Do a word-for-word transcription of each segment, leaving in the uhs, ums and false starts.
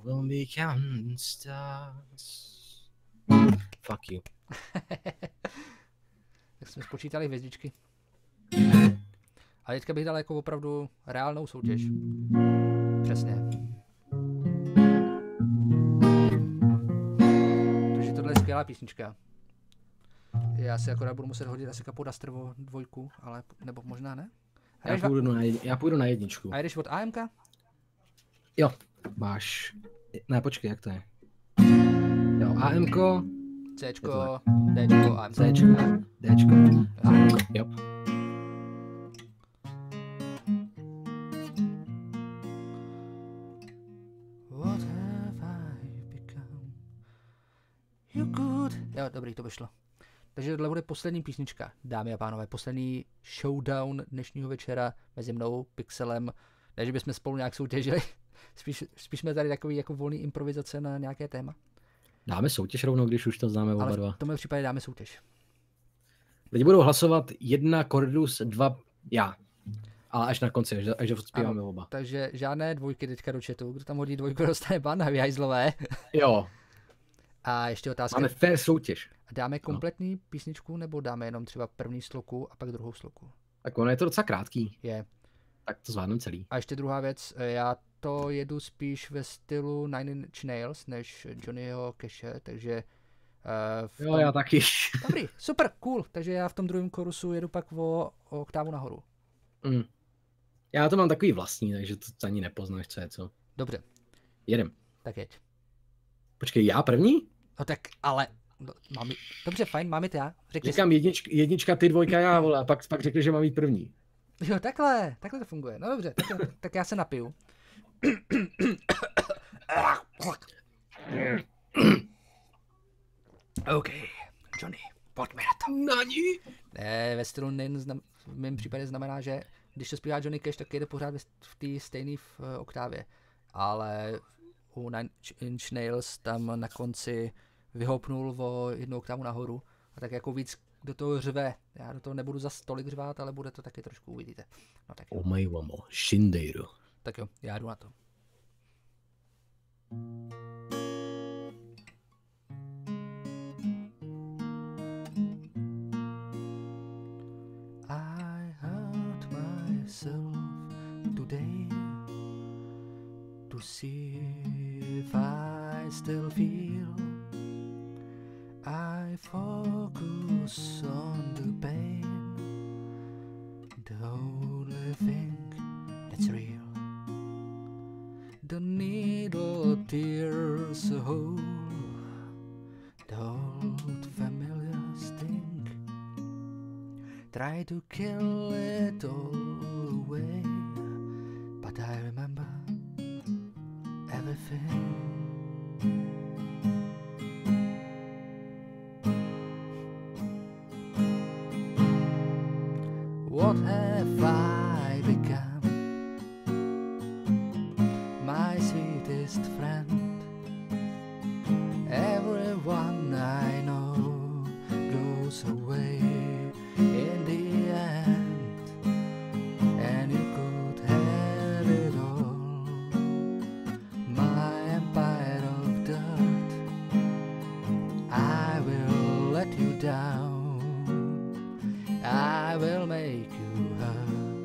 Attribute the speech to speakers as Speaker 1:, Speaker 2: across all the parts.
Speaker 1: will be counting stars. Fuck you.
Speaker 2: Tak jsme spočítali hvězdičky. A teďka bych dal jako opravdu reálnou soutěž. Přesně. Takže tohle je skvělá písnička. Já si akorát budu muset hodit asi Capo d'Astrovo dvojku, ale nebo možná ne?
Speaker 1: Já půjdu, na, já půjdu na jedničku.
Speaker 2: A jdeš od A M K?
Speaker 1: Jo, máš. Ne, počkej, jak to je? Jo, A M K.
Speaker 2: Cčko, Dčko, A M K.
Speaker 1: Cčko, Dčko, A M K, jo.
Speaker 2: What have I become? You good. Jo, dobrý, to vyšlo. Takže tohle bude poslední písnička, dámy a pánové, poslední showdown dnešního večera mezi mnou, Pixelem. Ne, že bychom spolu nějak soutěžili, spíš, spíš jsme tady takový jako volný improvizace na nějaké téma.
Speaker 1: Dáme soutěž rovnou, když už to známe oba
Speaker 2: Ale
Speaker 1: dva.
Speaker 2: v tomhle případě dáme soutěž.
Speaker 1: Lidi budou hlasovat jedna Cordus, dva já. Ale až na konci, až, až zpíváme oba.
Speaker 2: Takže žádné dvojky teďka do chatu. Kdo tam hodí dvojku, dostane ban na vyhajzlové.
Speaker 1: Jo.
Speaker 2: A ještě otázka.
Speaker 1: Máme fair soutěž.
Speaker 2: Dáme kompletní no. písničku, nebo dáme jenom třeba první sloku a pak druhou sloku?
Speaker 1: Tak ono je to docela krátký.
Speaker 2: Je. Tak
Speaker 1: to zvládnem celý.
Speaker 2: A ještě druhá věc, já to jedu spíš ve stylu Nine Inch Nails než Johnnyho Cashe, takže... Uh,
Speaker 1: jo, tom... já taky.
Speaker 2: Dobrý, super, cool, takže já v tom druhém chorusu jedu pak o, o oktávu nahoru.
Speaker 1: Mm. Já to mám takový vlastní, takže to ani nepoznáš, co je co.
Speaker 2: Dobře.
Speaker 1: Jedem.
Speaker 2: Tak jeď.
Speaker 1: Počkej, já první?
Speaker 2: No tak, ale... No, mám... Dobře, fajn, mám jít já.
Speaker 1: Řekni Říkám si... jednička, jednička, ty dvojka, já, vole, a pak, pak řekli, že mám jít první.
Speaker 2: Jo, takhle, takhle to funguje. No dobře, tak, tak já se napiju. OK, Johnny, pojďme na to.
Speaker 1: Nani?
Speaker 2: Ne, ve stylu Nin znam, v mém případě znamená, že když to zpívá Johnny Cash, tak jede pořád v té stejné oktávě. Ale u Nine Inch Nails tam na konci vyhoupnul o jednu oktávu nahoru a tak jako víc do toho řve. Já do toho nebudu za tolik řvát, ale bude to taky trošku, uvidíte. No tak jo.
Speaker 1: Omae wa mo shindeiru.
Speaker 2: Tak jo, já jdu na to. I hurt myself today to see if I still feel. I focus on the pain, the only thing that's real. The needle tears a hole, the old familiar sting. Try to kill it all away, but I remember everything. What have I become? My sweetest friend. Everyone I know goes away in the end, and you could have it all. My empire of dirt, I will let you down. I will make you hurt.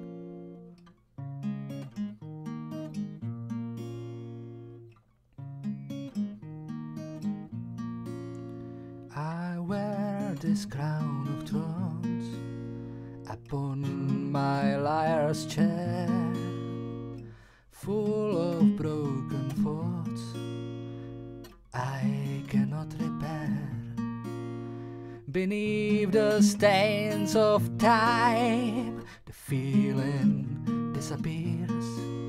Speaker 2: I wear this crown of thorns upon my liar's chair, full of broken thoughts I cannot repair. Beneath the stains of time, the feeling disappears.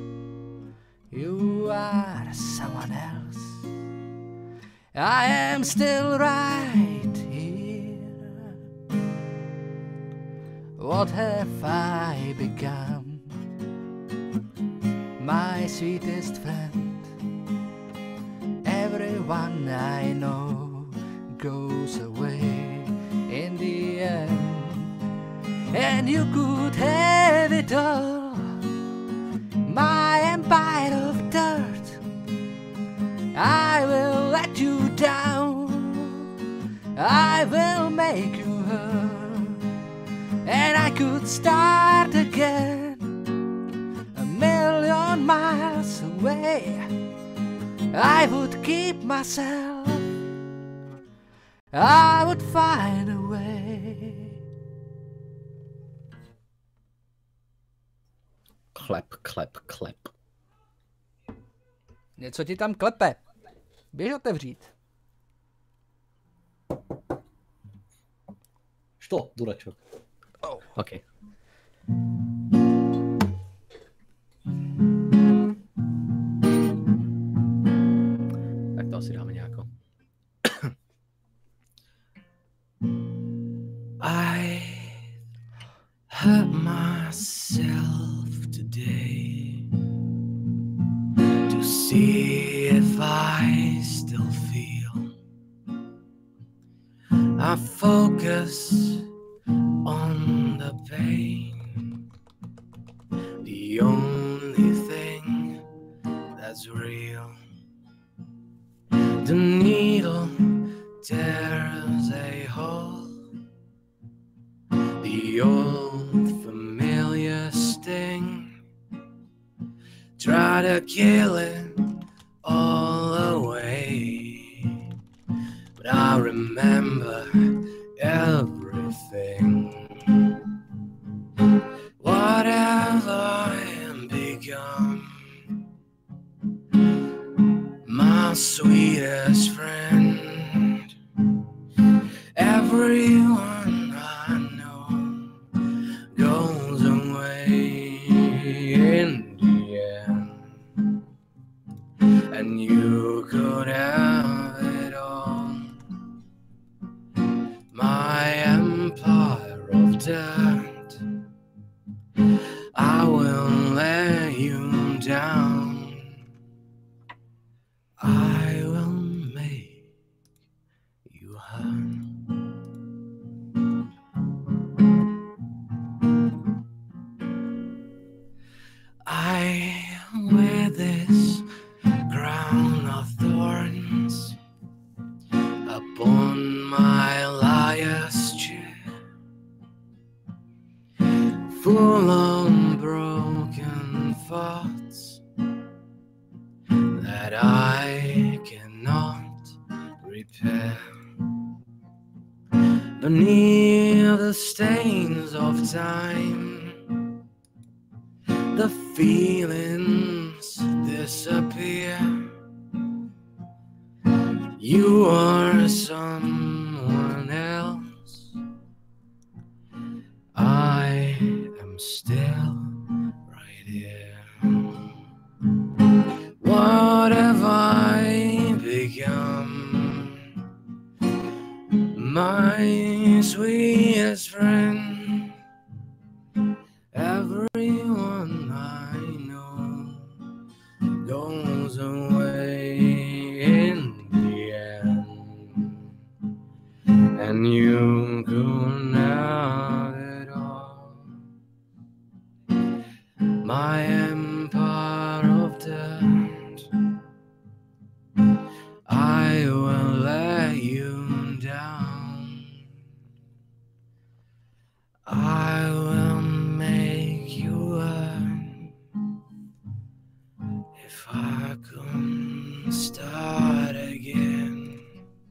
Speaker 2: You are someone else. I am still right here. What have I become? My sweetest friend. Everyone I know goes away in the end, and you could have it all. My empire of dirt, let you down. I will make you hurt, and I could start again a million miles away. I would keep myself, I would find a way.
Speaker 1: Klep, klep, klep.
Speaker 2: Něco ti tam klepe. Běž otevřít.
Speaker 1: Što, duračok?
Speaker 2: Oh.
Speaker 1: OK. Tak to asi dáme nějako. I hurt myself today to see if I still feel. I focus on the pain, the only thing that's real. The needle tears a hole, the old familiar sting. Try to kill it all away, but I remember everything. Whatever I am become, my sweetest friend, everyone I know goes away in the end, and you could have it all. My empire of dirt, I will let you down. I will make you hurt. I wear this crown of thorns upon my liar's chair, full of broken thoughts that I cannot repair. Beneath the stains of time, the feelings disappear. You are someone else, I am still right here. What have I become, my sweetest friend? Everyone I know goes away in the end, and you could have it all. My empire of dirt, I will let you down. I will make you earn. If I couldn't start again,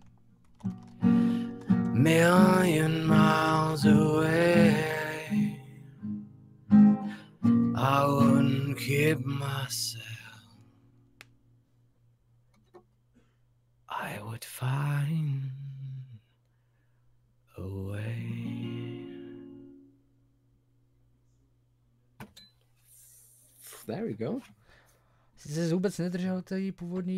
Speaker 1: million miles away, I wouldn't keep myself, I would find a way. There we go.
Speaker 2: Jsi se vůbec nedržel té původní